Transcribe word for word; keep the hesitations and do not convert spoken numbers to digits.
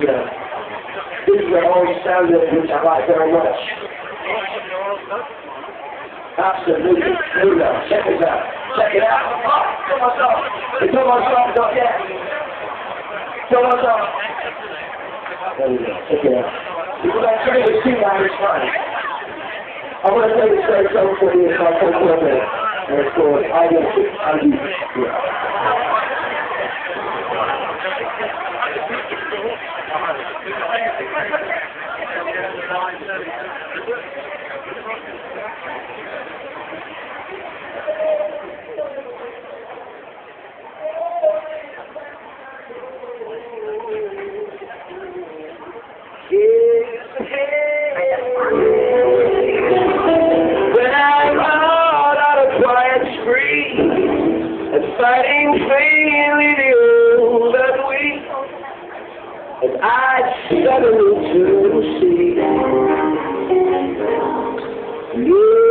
Yeah. This is the only sound of which I like very much. Absolutely. Here we go. Check this out. Check it out. Oh, kill myself. It's almost off. Don't yet. Kill myself. There we go. Check it out. People that turn the two line is fine. I'm going to take a straight song for you if I take a little bit. And it's called I Do. I Do. Yeah. Fighting freely the old and weak, and I suddenly to see you.